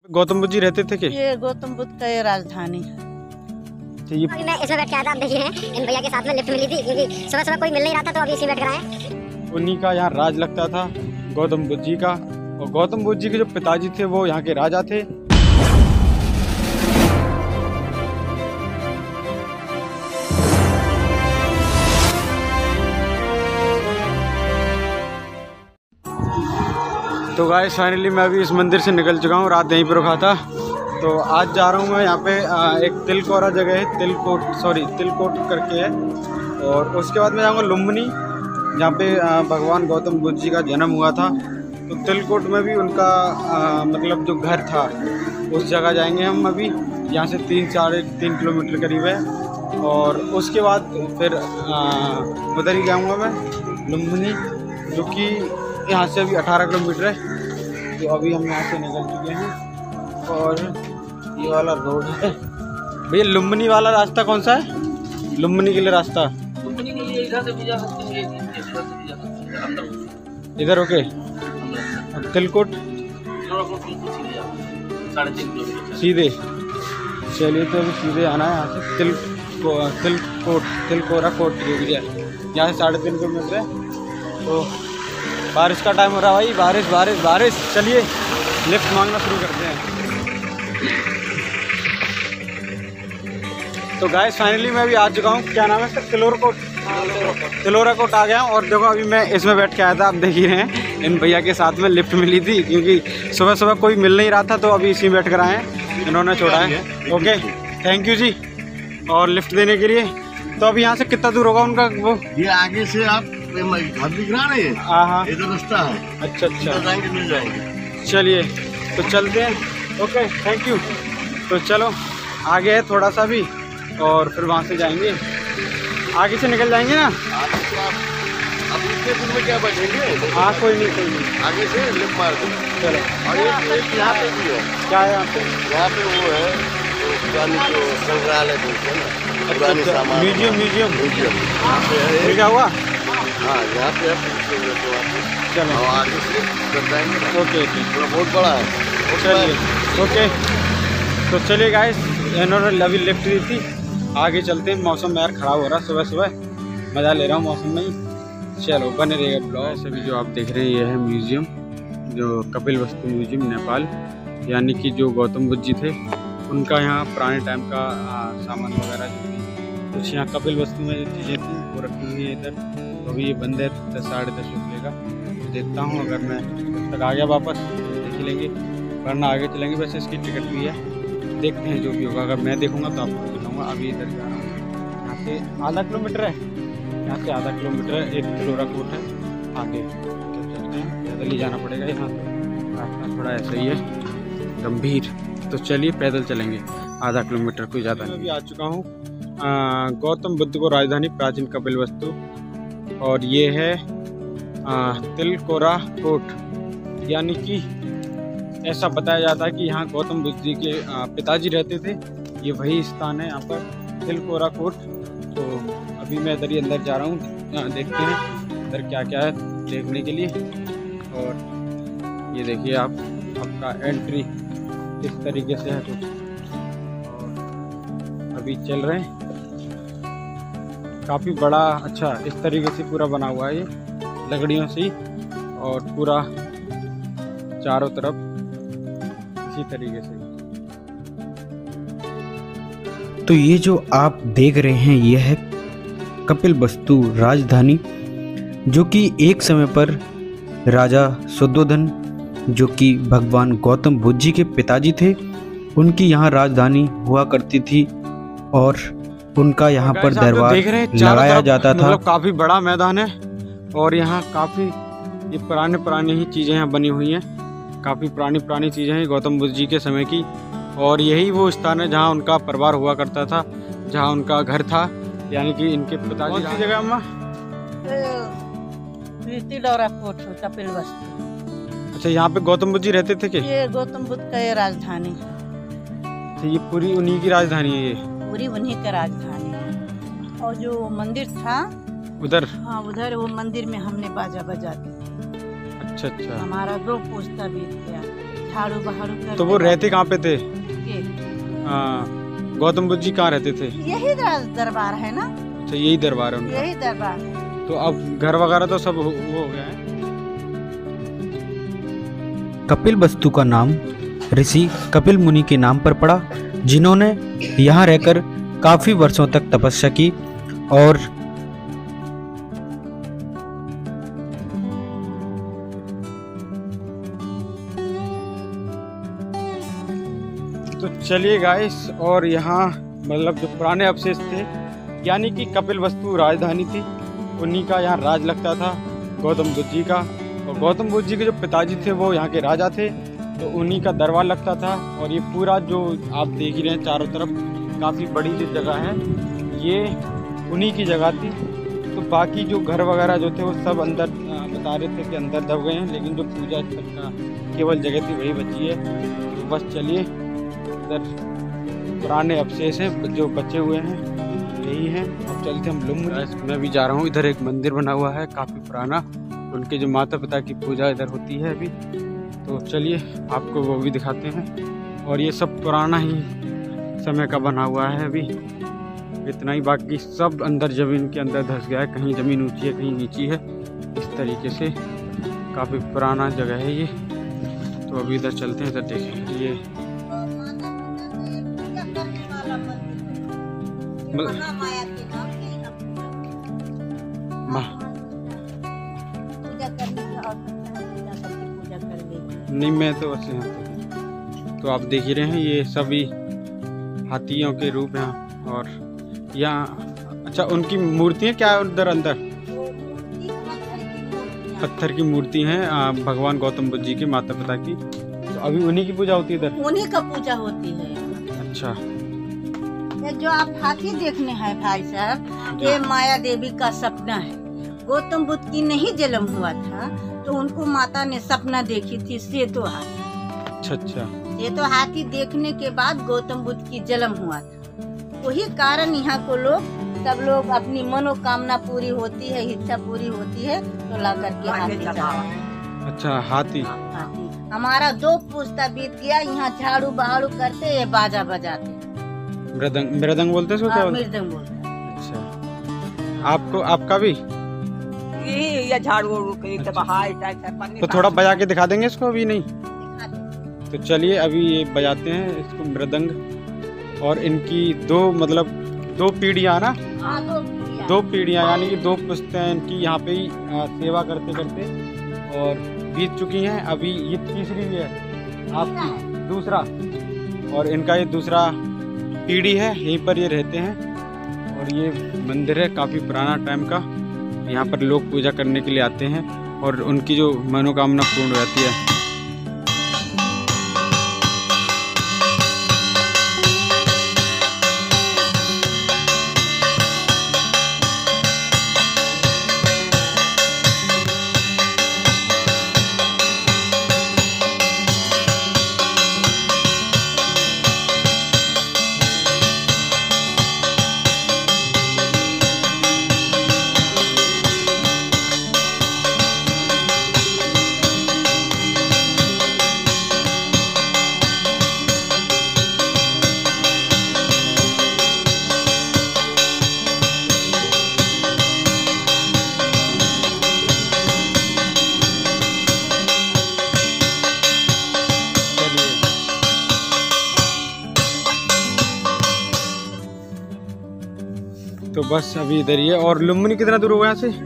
गौतम बुद्ध जी रहते थे क्या? ये गौतम बुद्ध का ये राजधानी है। ये मैं इसमें बैठ के आया था, आप देखिए हैं इन भैया के साथ में लिफ्ट मिली थी क्योंकि सुबह सुबह कोई मिल नहीं रहा था तो अभी इसी बैठ कर आए। उन्हीं का यहाँ राज लगता था, गौतम बुद्ध जी का। और गौतम बुद्ध जी के जो पिताजी थे वो यहाँ के राजा थे। तो गाइस फाइनली मैं अभी इस मंदिर से निकल चुका हूँ। रात यहीं पर रुका था। तो आज जा रहा हूँ मैं यहाँ पे एक तिलकोरा जगह है, तिलकोट करके है। और उसके बाद मैं जाऊँगा लुम्बिनी, जहाँ पे भगवान गौतम बुद्ध जी का जन्म हुआ था। तो तिलकोट में भी उनका मतलब जो घर था उस जगह जाएंगे हम अभी। यहाँ से 3-3.5 किलोमीटर करीब है। और उसके बाद फिर उधर ही जाऊँगा मैं लुम्बिनी, जो कि यहाँ से अभी 18 किलोमीटर है। तो अभी हम यहाँ से निकल चुके हैं और ये वाला रोड है। भैया लुम्बिनी वाला रास्ता कौन सा है? लुम्बिनी के लिए रास्ता लुम्बिनी के लिए इधर से भी जा सकते हैं, इधर से भी जा सकते हैं अंदर। इधर ओके। तिलकोट 3.5 किलोमीटर सीधे। चलिए तो अभी सीधे आना है यहाँ से तिलकोरा कोट यहाँ से 3.5 किलोमीटर है। तो बारिश का टाइम हो रहा है भाई, बारिश। चलिए लिफ्ट मांगना शुरू करते हैं। तो गाइस फाइनली मैं अभी आ चुका हूँ। क्या नाम है सर? तिलोरा कोट आ गया हूँ। और देखो अभी मैं इसमें बैठ के आया था, आप देख ही रहे हैं। इन भैया के साथ में लिफ्ट मिली थी क्योंकि सुबह सुबह कोई मिल नहीं रहा था, तो अभी इसी में बैठ कर आए हैं, इन्होंने छोड़ा है। ओके थैंक यू जी और लिफ्ट देने के लिए। तो अभी यहाँ से कितना दूर होगा उनका वो? ये आगे से आप घर दिख रहा है, हाँ इधर रास्ता है। अच्छा जाएंगे मिल जाएंगे। चलिए तो चलते हैं। Okay thank you. तो चलो आगे है थोड़ा सा भी और फिर वहाँ से जाएंगे, आगे से निकल जाएंगे ना। अब इतने दूर में क्या बैठेंगे? हाँ कोई नहीं आगे से लिफ्ट मार दो। चलो। और एक यहाँ पे भी है। क्या है यहाँ पे? यहाँ पे वो है पुरानी जो संग्रहालय बोलते हैं ना, पुरानी सामान म्यूजियम यहाँ पे है। क्या हुआ? हाँ यहाँ पे है। चलो और आगे से जाएंगे ना। ओके थोड़ा बहुत बड़ा है। चलिए ओके। तो चलिए गाइस इन्होंने अभी लिफ्ट दी थी, आगे चलते हैं। मौसम यार ख़राब हो रहा है, सुबह मज़ा ले रहा हूँ मौसम में ही। चलो बने रहेगा ब्लॉग। ऐसे भी जो आप देख रहे हैं ये है म्यूज़ियम, जो कपिल वस्तु म्यूज़ियम नेपाल, यानी कि जो गौतम बुद्ध जी थे उनका यहाँ पुराने टाइम का सामान वगैरह जो भी कुछ यहाँ कपिल वस्तु में जो चीज़ें थी वो रखी हुई है इधर। तो अभी ये बंद है 10-10:30 रुपये का। तो देखता हूँ अगर मैं तक आ गया वापस देख लेंगे, वरना आगे चलेंगे। वैसे इसकी टिकट भी है, देखते हैं जो भी होगा। अगर मैं देखूँगा तो आपको बताऊँगा। अभी इधर जा रहा हूँ, यहाँ से आधा किलोमीटर है, यहाँ से आधा किलोमीटर है। एक तिलोरा कोट है आगे, तो चलते हैं। पैदल ही जाना पड़ेगा, यहाँ रास्ता थोड़ा ऐसा ही है गंभीर। तो चलिए पैदल चलेंगे, आधा किलोमीटर, कोई ज़्यादा नहीं। अभी आ चुका हूँ गौतम बुद्ध को राजधानी प्राचीन कपिल वस्तु, और ये है तिलकोरा कोट, यानी कि ऐसा बताया जाता है कि यहाँ गौतम बुद्ध जी के पिताजी रहते थे। ये वही स्थान है यहाँ पर तिलकोरा कोट। तो अभी मैं इधर ही अंदर जा रहा हूँ, देखते हैं इधर क्या क्या है देखने के लिए। और ये देखिए आप, आपका एंट्री इस तरीके से है कुछ। और अभी चल रहे हैं, काफ़ी बड़ा अच्छा इस तरीके से पूरा बना हुआ है ये लकड़ियों से, और पूरा चारों तरफ इसी तरीके से। तो ये जो आप देख रहे हैं ये है कपिल वस्तु राजधानी, जो कि एक समय पर राजा शुद्धोधन, जो कि भगवान गौतम बुद्ध जी के पिताजी थे, उनकी यहाँ राजधानी हुआ करती थी। और उनका यहाँ पर दरबार लगाया जाता था। मतलब काफ़ी बड़ा मैदान है और यहाँ काफ़ी ये पुरानी ही चीज़ें यहाँ बनी हुई हैं। काफ़ी पुरानी चीज़ें हैं गौतम बुद्ध जी के समय की। और यही वो स्थान है जहाँ उनका परिवार हुआ करता था, जहाँ उनका घर था, यानी कि इनके पिताजी। कौन सी जगह अम्मा? तिलोरा कोट कपिल वस्तु। अच्छा यहाँ पे गौतम बुद्ध जी रहते थे क्या? ये गौतम बुद्ध का ये राजधानी है। अच्छा ये पूरी उन्हीं की राजधानी है? ये पूरी उन्हीं का राजधानी है। और जो मंदिर था उधर, हाँ उधर वो मंदिर में हमने बाजा बजा दी। अच्छा। हमारा 2 पुश्ता बीत गया, झाड़ू बहाड़ू कर। तो वो रहते कहाँ पे थे? ये गौतम बुद्ध जी कहाँ रहते थे? यही दरबार है ना, अच्छा यही दरबार है उनका। यही दरबार। तो अब घर वगैरह तो सब वो हो गया है। कपिलवस्तु का नाम ऋषि कपिल मुनि के नाम पर पड़ा, जिन्होंने यहाँ रहकर काफी वर्षों तक तपस्या की और तो चलिए गाइस, और यहाँ मतलब जो पुराने अवशेष थे, यानी कि कपिलवस्तु राजधानी थी, उन्हीं का यहाँ राज लगता था गौतम बुद्ध जी का। और गौतम बुद्ध जी के जो पिताजी थे वो यहाँ के राजा थे, तो उन्हीं का दरबार लगता था। और ये पूरा जो आप देख ही रहे हैं चारों तरफ काफ़ी बड़ी जो जगह है, ये उन्हीं की जगह थी। तो बाकी जो घर वगैरह जो थे वो सब अंदर बता रहे थे कि अंदर दब गए हैं, लेकिन जो पूजा स्थल का केवल जगह थी वही बची है। तो बस चलिए, इधर पुराने अवशेष हैं जो बचे हुए हैं, यही हैं। अब चलते हम लुम्बिनी। मैं भी जा रहा हूँ, इधर एक मंदिर बना हुआ है काफ़ी पुराना, उनके जो माता पिता की पूजा इधर होती है अभी। तो चलिए आपको वो भी दिखाते हैं। और ये सब पुराना ही समय का बना हुआ है अभी, इतना ही। बाकी सब अंदर ज़मीन के अंदर धंस गया है, कहीं ज़मीन ऊंची है कहीं नीची है, इस तरीके से काफ़ी पुराना जगह है ये। तो अभी इधर चलते हैं, इधर देखें ये नहीं, मैं तो वैसे यहाँ तो आप देख ही रहे हैं, ये सभी हाथियों के रूप हैं। और यहाँ अच्छा उनकी मूर्तियाँ क्या है उधर अंदर? पत्थर की मूर्ति है भगवान गौतम बुद्ध जी के माता पिता की। तो अभी उन्हीं की पूजा होती है इधर? उन्हीं का पूजा होती है। अच्छा, ये जो आप हाथी देखने हैं भाई साहब, ये माया देवी का सपना है। गौतम बुद्ध की नहीं जन्म हुआ था तो उनको माता ने सपना देखी थी सेतो हाथी। अच्छा अच्छा, सेतो हाथी देखने के बाद गौतम बुद्ध की जन्म हुआ था। वही कारण यहाँ को सब लोग अपनी मनोकामना पूरी होती है, इच्छा पूरी होती है तो ला करके हाथी चढ़ाते। अच्छा हाथी। हाथी हमारा 2 पुस्ता बीत गया, यहाँ झाड़ू बहाड़ू करते ये बाजा बजाते। मृदंग बोलते हैं इसको? क्या मृदंग बोलते हैं। अच्छा, आपको आपका भी ये झाड़ू तो थोड़ा बजा के दिखा देंगे इसको? अभी नहीं तो चलिए अभी ये बजाते हैं इसको मृदंग। और इनकी 2 पीढ़ियाँ ना, 2 पीढ़ियाँ यानी कि 2 पुश्तें इनकी यहाँ पे ही सेवा करते करते और बीत चुकी हैं। अभी ये तीसरी है आपकी, दूसरा, और इनका ये दूसरा पीढ़ी है, यहीं पर ये रहते हैं। और ये मंदिर है काफ़ी पुराना टाइम का, यहाँ पर लोग पूजा करने के लिए आते हैं और उनकी जो मनोकामना पूर्ण हो जाती है। तो बस अभी इधर ही है। और लुम्बिनी कितना दूर हुआ यहाँ से?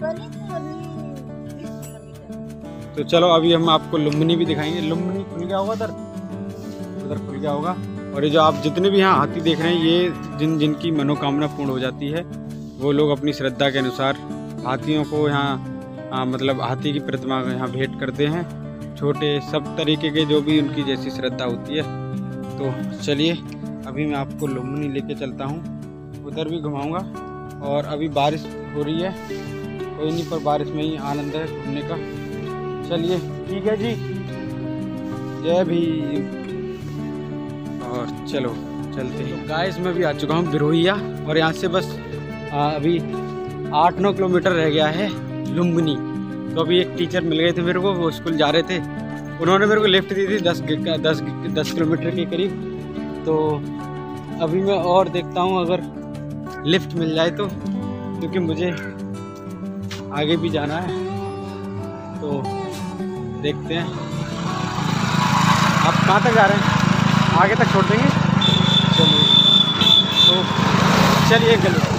तो चलो अभी हम आपको लुम्बिनी भी दिखाएंगे। लुम्बिनी खुल गया होगा उधर खुल गया होगा। और ये जो आप जितने भी यहाँ हाथी देख रहे हैं, ये जिनकी मनोकामना पूर्ण हो जाती है वो लोग अपनी श्रद्धा के अनुसार हाथियों को यहाँ मतलब हाथी की प्रतिमा को यहाँ भेंट करते हैं, छोटे सब तरीके के जो भी उनकी जैसी श्रद्धा होती है। तो चलिए अभी मैं आपको लुम्बिनी लेके चलता हूँ, उधर भी घुमाऊंगा। और अभी बारिश हो रही है, कोई नहीं, पर बारिश में ही आनंद है घूमने का। चलिए ठीक है जी, जय भीम। और चलो चलते हैं। तो गाइस मैं भी आ चुका हूँ बिरोहिया, और यहाँ से बस अभी 8-9 किलोमीटर रह गया है लुम्बिनी। तो अभी एक टीचर मिल गए थे मेरे को, वो स्कूल जा रहे थे, उन्होंने मेरे को लिफ्ट दी थी 10 किलोमीटर के करीब। तो अभी मैं और देखता हूँ अगर लिफ्ट मिल जाए तो, क्योंकि मुझे आगे भी जाना है। तो देखते हैं। आप कहाँ तक जा रहे हैं? आगे तक छोड़ देंगे? चलिए, तो चलिए गले